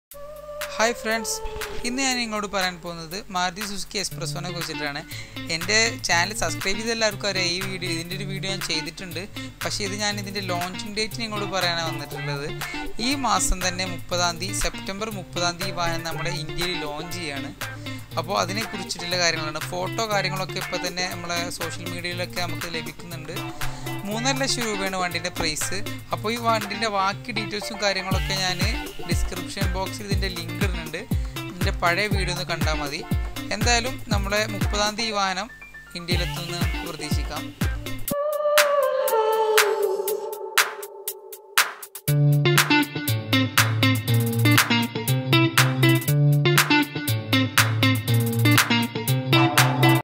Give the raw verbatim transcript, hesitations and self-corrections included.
Hi friends, ഇന്ന് ഞാൻ നിങ്ങളോട് പറയാൻ പോകുന്നത് മാരുതി സുസുക്കി എക്സ്പ്രസോനെ കുറിച്ചിട്ടാണ്. എൻ്റെ ചാനൽ സബ്സ്ക്രൈബ് ചെയ്ത എല്ലാവർക്കും അറിയാം. ഈ വീഡിയോ ഇതിൻ്റെ ഒരു വീഡിയോ ഞാൻ ചെയ്തിട്ടുണ്ട്. പക്ഷേ ഇത് ഞാൻ ഇതിൻ്റെ ലോഞ്ചിങ് ഡേറ്റ് നിങ്ങളോട് പറയാനാണ് വന്നിട്ടുള്ളത്. ഈ മാസം തന്നെ മുപ്പതാം തീയതി സെപ്റ്റംബർ മുപ്പതാം തീയതി വാഹനം നമ്മുടെ ഇന്ത്യയിൽ ലോഞ്ച് ചെയ്യാണ്. അപ്പോൾ അതിനെക്കുറിച്ചിട്ടുള്ള കാര്യങ്ങളാണ്. ഫോട്ടോ കാര്യങ്ങളൊക്കെ ഇപ്പോൾ തന്നെ നമ്മളെ സോഷ്യൽ മീഡിയയിലൊക്കെ നമുക്ക് ലഭിക്കുന്നുണ്ട്. മൂന്നര ലക്ഷം രൂപയാണ് വണ്ടീൻ്റെ പ്രൈസ്. അപ്പോൾ ഈ വണ്ടീൻ്റെ ബാക്കി ഡീറ്റെയിൽസും കാര്യങ്ങളൊക്കെ ഞാൻ ഡിസ്ക്രിപ്ഷൻ ബോക്സിൽ ഇതിൻ്റെ ലിങ്ക് ഇടുന്നുണ്ട്. ഇതിൻ്റെ പഴയ വീഡിയോ ഒന്ന് കണ്ടാൽ മതി. എന്തായാലും നമ്മളെ മുപ്പതാം തീയതി വാഹനം ഇന്ത്യയിലെത്തുമെന്ന് നമുക്ക് പ്രതീക്ഷിക്കാം.